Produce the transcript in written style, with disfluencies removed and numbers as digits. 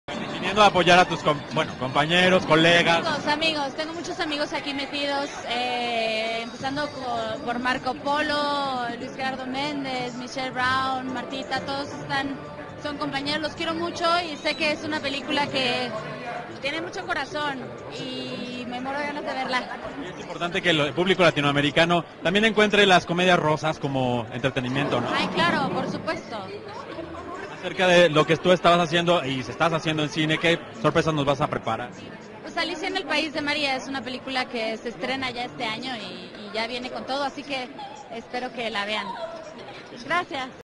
Viniendo a apoyar a tus compañeros, colegas. Amigos, tengo muchos amigos aquí metidos, empezando por Marco Polo, Luis Gerardo Méndez, Michelle Brown, Martita, todos son compañeros, los quiero mucho y sé que es una película que tiene mucho corazón y me muero de ganas de verla. Y es importante que el público latinoamericano también encuentre las comedias rosas como entretenimiento, ¿no? Ay, claro, por supuesto. Acerca de lo que tú estabas haciendo y se estás haciendo en cine, ¿qué sorpresas nos vas a preparar? Pues Alicia en el País de María es una película que se estrena ya este año y ya viene con todo, así que espero que la vean. Gracias.